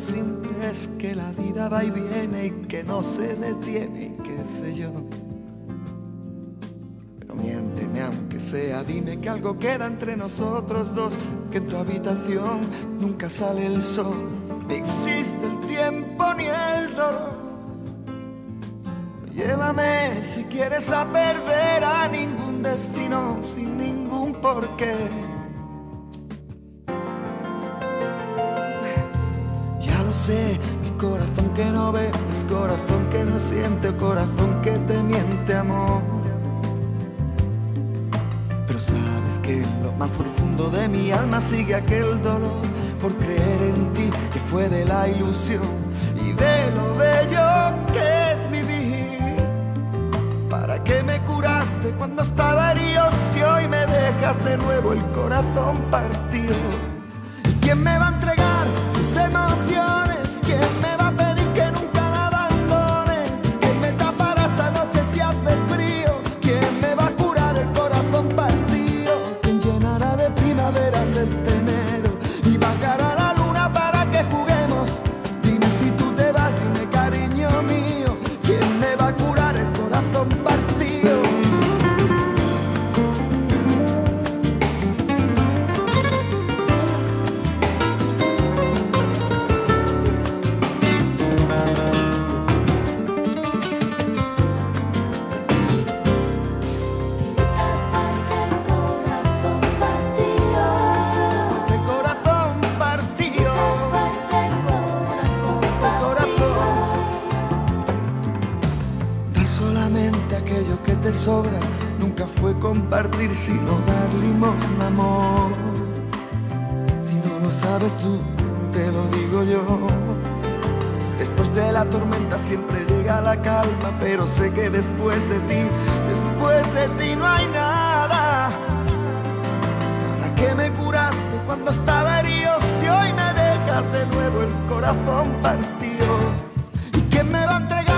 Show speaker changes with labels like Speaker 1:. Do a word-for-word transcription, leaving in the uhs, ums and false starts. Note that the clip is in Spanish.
Speaker 1: simple es que la vida va y viene y que no se detiene y qué sé yo. Pero miénteme aunque sea, dime que algo queda entre nosotros dos, que en tu habitación nunca sale el sol, ni existe el tiempo ni el dolor. Llévame si quieres a perder a ningún destino sin ningún porqué. Ya lo sé, mi corazón que no ve es corazón que no siente, corazón que te miente, amor. Pero sabes que en lo más profundo de mi alma sigue aquel dolor por creer en ti, que fue de la ilusión y de lo bello que es vivir. ¿Para qué me curaste cuando estaba herido si hoy me dejas de nuevo el corazón partido? ¿Y quién me va a entregar sus emociones? ¿Quién me va a pedir que nunca la abandone? ¿Quién me tapará esta noche si hace frío? ¿Quién me va a curar el corazón partido? ¿Quién llenará de primaveras este enero y bajará la luna para que juguemos? Dime si tú te vas, dime cariño mío, ¿quién me va a curar el corazón partido? Te sobra, nunca fue compartir sino dar limosna, amor. Si no lo sabes tú, te lo digo yo. Después de la tormenta siempre llega la calma, pero sé que después de ti, después de ti no hay nada. Nada que me curaste cuando estaba herido, si hoy me dejas de nuevo el corazón partido. ¿Y quién me va a entregar